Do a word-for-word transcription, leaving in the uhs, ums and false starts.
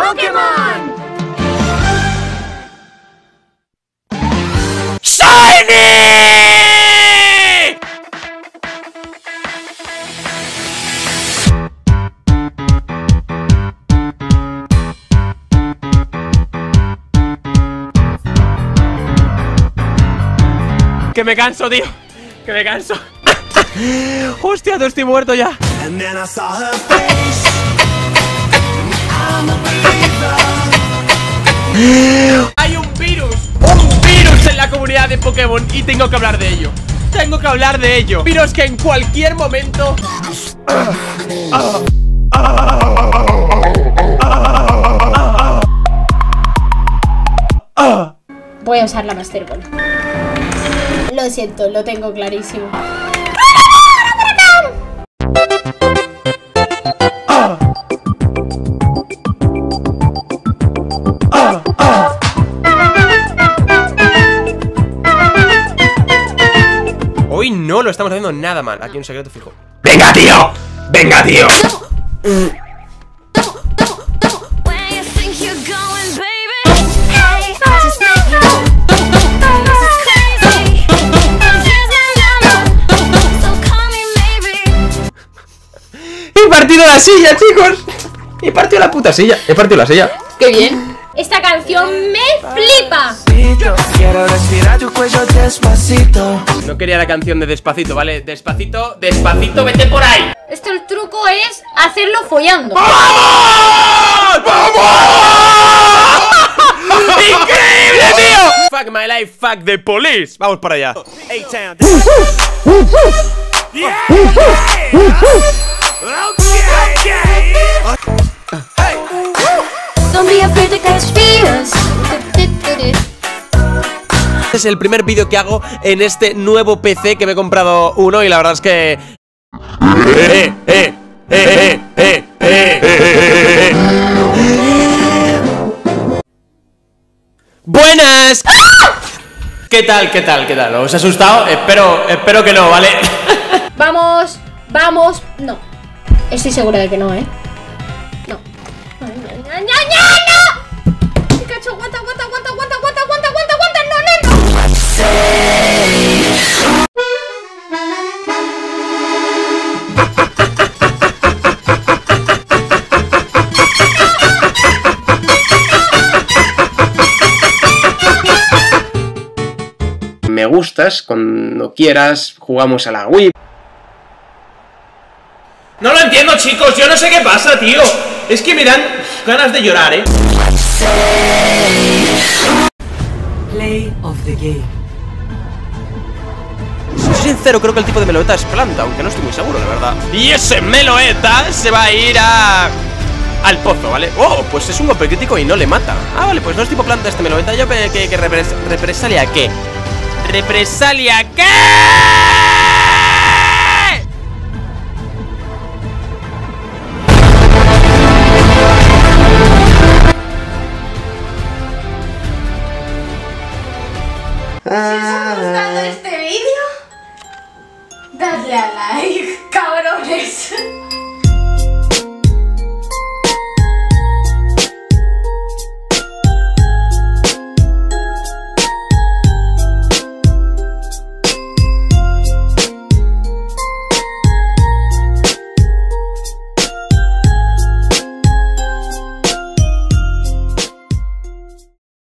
Pokémon. ¡Shiny! Que me canso, tío. Que me canso. Hostia, estoy muerto ya. Hay un virus, un virus en la comunidad de Pokémon y tengo que hablar de ello. Tengo que hablar de ello. Virus que en cualquier momento voy a usar la Master Ball. Lo siento, lo tengo clarísimo. hoy no lo estamos haciendo nada mal. Aquí un secreto fijo. ¡Venga, tío! ¡Venga, tío! He partido la silla, chicos. He partido la puta silla. He partido la silla. ¡Qué bien! Esta canción me flipa. Quiero respirar tu cuello despacito. No quería la canción de Despacito, ¿vale? Despacito, despacito, vete por ahí. Esto el truco es hacerlo follando. ¡Vamos! ¡Vamos! ¡Increíble, tío! Fuck my life, fuck the police. Vamos para allá. A-Town. Don't be afraid to catch fears. Este es el primer vídeo que hago en este nuevo P C que me he comprado uno y la verdad es que... Eh, eh, eh, eh, eh, eh, eh. ¡Buenas! ¿Qué tal, qué tal, qué tal? ¿Os ha asustado? Espero, espero que no, ¿vale? Vamos, vamos. No. Estoy segura de que no, ¿eh? No. ¡No, no, no, no! Pikachu, aguanta, aguanta, aguanta, aguanta, aguanta, aguanta, aguanta, aguanta. No, no, no. Me gustas, cuando quieras, jugamos a la Wii. No lo entiendo, chicos, yo no sé qué pasa, tío. Es que me dan ganas de llorar, eh. Play of the game. Soy sincero, creo que el tipo de Meloetta es planta, aunque no estoy muy seguro, de verdad. Y ese Meloetta se va a ir a... al pozo, ¿vale? Oh, pues es un golpe crítico y no le mata. Ah, vale, pues no es tipo planta este Meloetta. Yo que, que, que repres represalia ¿qué? ¿Represalia qué? Ah.